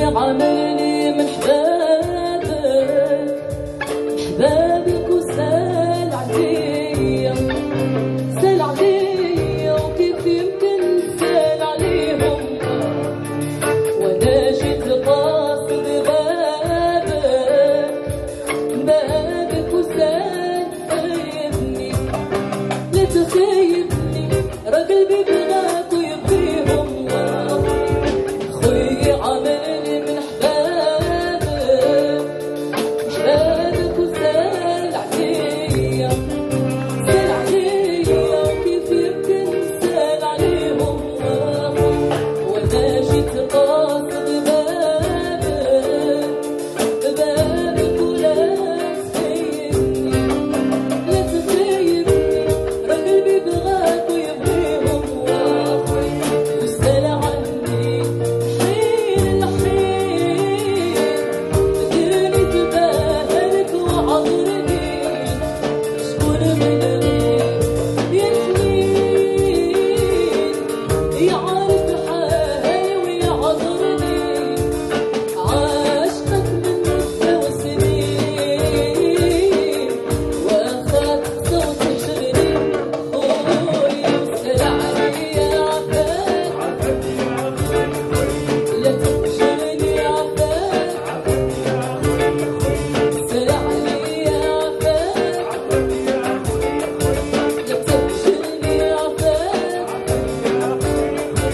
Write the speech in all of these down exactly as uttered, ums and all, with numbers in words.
عاملني من حبابك حبابك وسال عليا سال عليا وكيف يمكن سال عليهم وانا جيت قاصد بابك بابك وسال خيبني لا تخيبني راه قلبي بغاك ويبغيهم خويا عاملني من حبابك حبابك وسال عليا سال عليا وكيف يمكن سال عليهم وانا جيت قاصد بابك بابك ولا تخيبني لا تخيبني راه قلبي بغاك ويبغيهم وسال عني حين الحين ديرني تباهلك وعذرني شكون من غير يحنين يعرف حالي ويعذرني عاشقك من مدة وسنين واخاك صوت يشغلني خويا وسال عليا عافاك لا تفشلني عافاك سال عليا عافاك لا تفشلني عافاك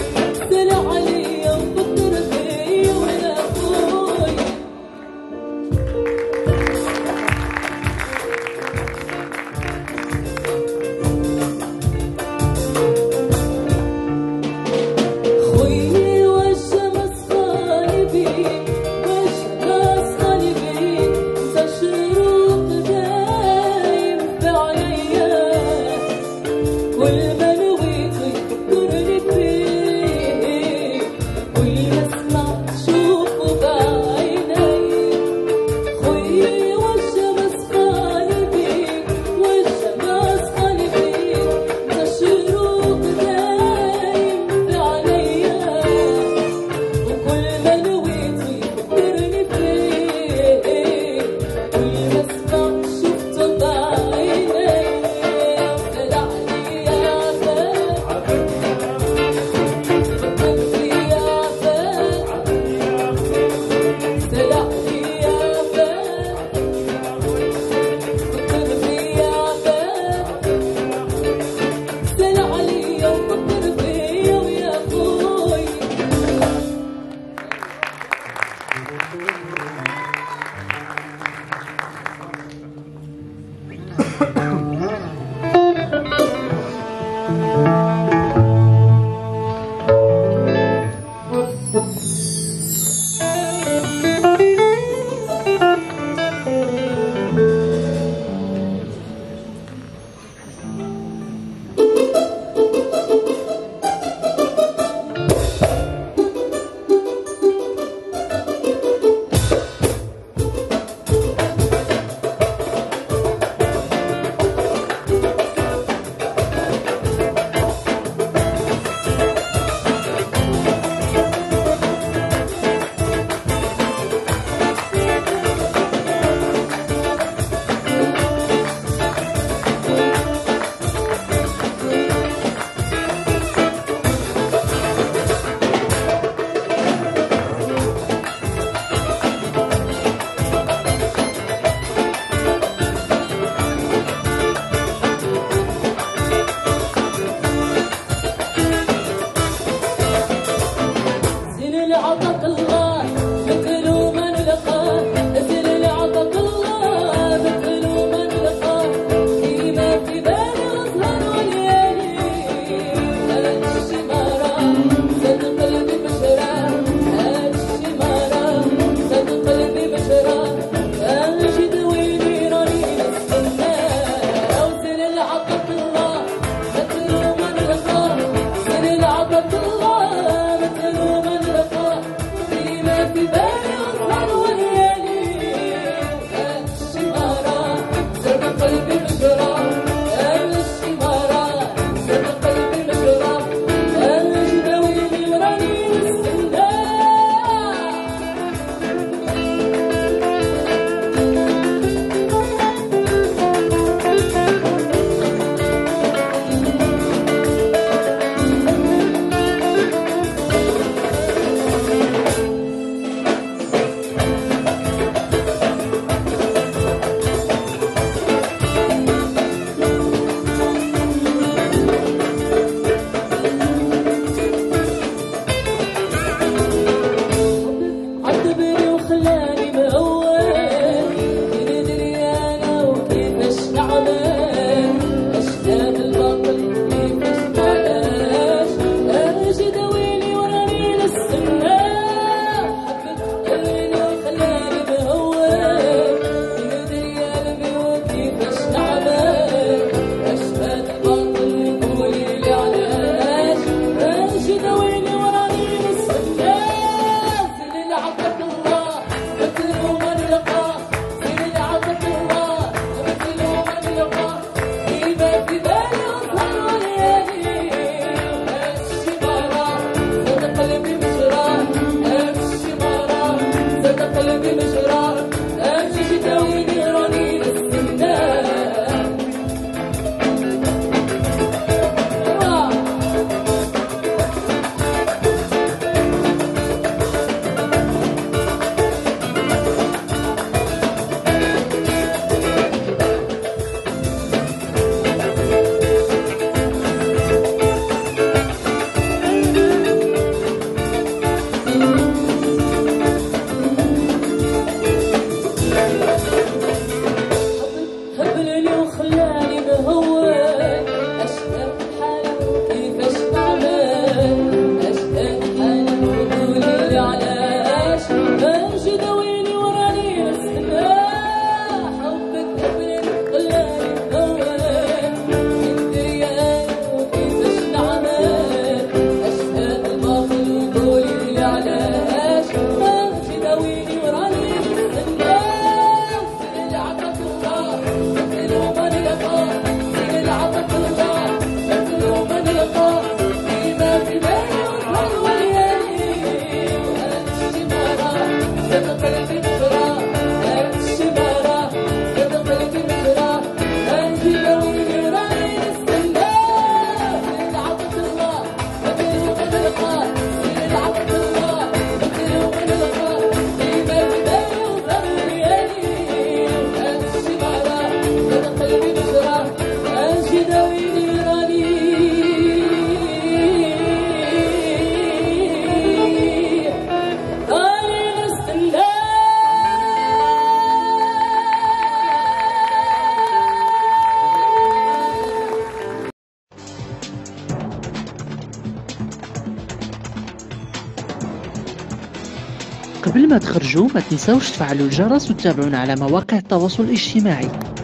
قبل ما تخرجوا ما تنسوش تفعلوا الجرس وتتابعونا على مواقع التواصل الاجتماعي.